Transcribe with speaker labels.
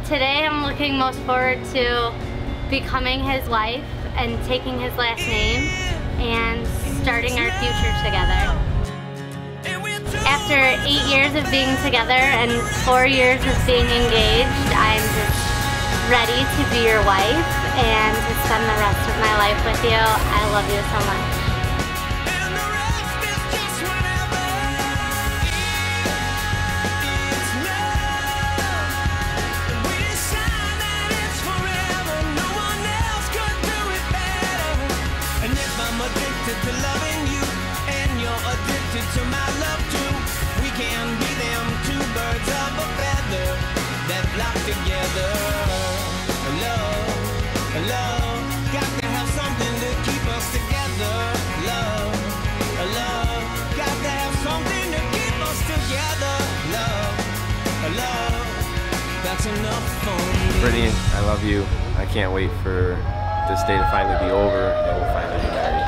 Speaker 1: Today I'm looking most forward to becoming his wife and taking his last name and starting our future together. After 8 years of being together and 4 years of being engaged, I'm just ready to be your wife and to spend the rest of my life with you. I love you so much.
Speaker 2: I'm addicted to loving you, and you're addicted to my love too. We can be them two birds of a feather that flock together. Love, love, got to have something to keep us together. Love, love, got to have something to keep us together. Love, love, that's enough for me.
Speaker 3: Brittany, I love you. I can't wait for this day to finally be over and we'll finally be married.